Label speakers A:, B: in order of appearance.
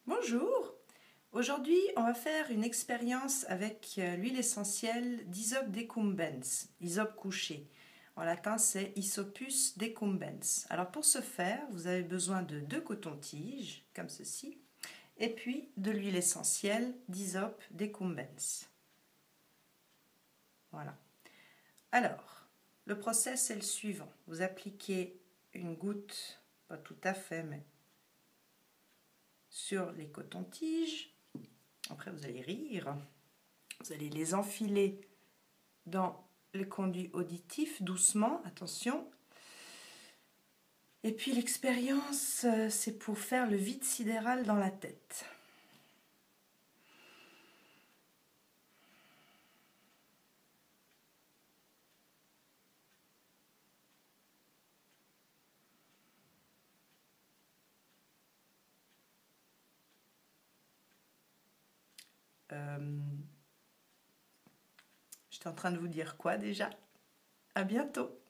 A: Bonjour! Aujourd'hui, on va faire une expérience avec l'huile essentielle d'Hysope decumbens, hysope couché. En latin, c'est Hisopus decumbens. Alors pour ce faire, vous avez besoin de 2 cotons-tiges, comme ceci, et puis de l'huile essentielle d'Hysope decumbens. Voilà. Alors, le process est le suivant. Vous appliquez une goutte, pas tout à fait, mais sur les cotons-tiges. Après, vous allez rire. Vous allez les enfiler dans le conduit auditif, doucement, attention. Et puis l'expérience, c'est pour faire le vide sidéral dans la tête. J'étais en train de vous dire quoi déjà? À bientôt!